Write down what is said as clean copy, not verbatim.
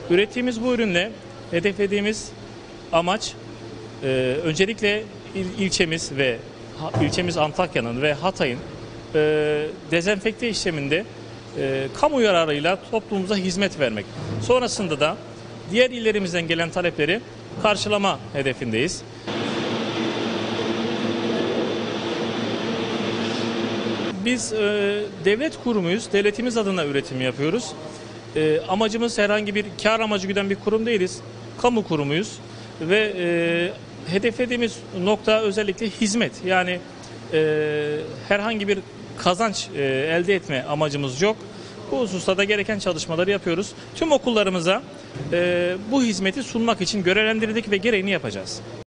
Ürettiğimiz bu ürünle hedeflediğimiz amaç öncelikle ilçemiz Antakya'nın ve Hatay'ın dezenfekte işleminde kamu yararıyla toplumumuza hizmet vermek. Sonrasında da diğer illerimizden gelen talepleri karşılama hedefindeyiz. Biz devlet kurumuyuz, devletimiz adına üretim yapıyoruz. Amacımız herhangi bir kar amacı güden bir kurum değiliz. Kamu kurumuyuz ve hedeflediğimiz nokta özellikle hizmet. Yani herhangi bir kazanç elde etme amacımız yok. Bu hususta da gereken çalışmaları yapıyoruz. Tüm okullarımıza bu hizmeti sunmak için görevlendirdik ve gereğini yapacağız.